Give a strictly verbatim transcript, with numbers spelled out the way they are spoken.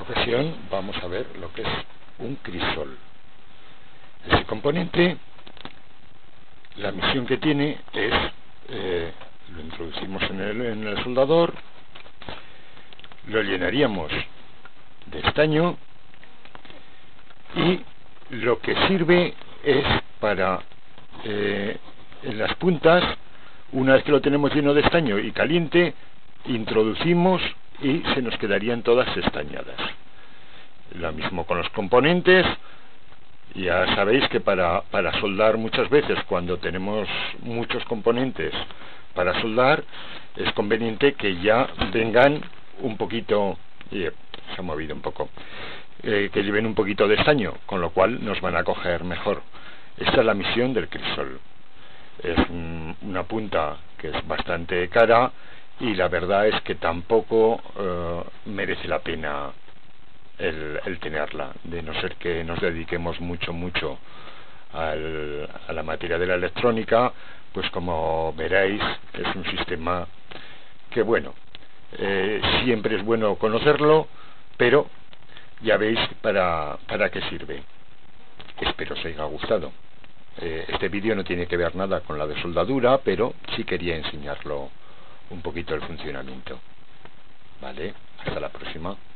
ocasión vamos a ver lo que es un crisol. Ese componente, la misión que tiene es, eh, lo introducimos en el, en el soldador, lo llenaríamos de estaño y lo que sirve es para, eh, en las puntas, una vez que lo tenemos lleno de estaño y caliente, introducimos y se nos quedarían todas estañadas. Lo mismo con los componentes. Ya sabéis que para, para soldar muchas veces, cuando tenemos muchos componentes para soldar, es conveniente que ya vengan un poquito, y se ha movido un poco, eh, que lleven un poquito de estaño, con lo cual nos van a coger mejor. Esta es la misión del crisol. Es un, una punta que es bastante cara y la verdad es que tampoco eh, merece la pena el, el tenerla, de no ser que nos dediquemos mucho, mucho al, a la materia de la electrónica. Pues como veréis, es un sistema que, bueno, eh, siempre es bueno conocerlo, pero ya veis para, para qué sirve. Espero os haya gustado. Eh, este vídeo no tiene que ver nada con la de soldadura, pero sí quería enseñarlo un poquito el funcionamiento. Vale, hasta la próxima.